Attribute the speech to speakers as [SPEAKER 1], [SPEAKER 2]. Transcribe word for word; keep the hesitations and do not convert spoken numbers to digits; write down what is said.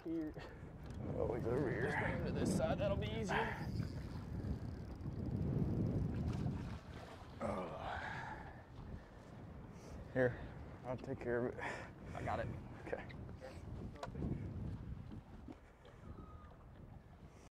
[SPEAKER 1] here.
[SPEAKER 2] Oh, he's over here.
[SPEAKER 1] Just bring him to this side, that'll be easier.
[SPEAKER 2] Oh. Here, I'll take care of it.
[SPEAKER 1] I got it.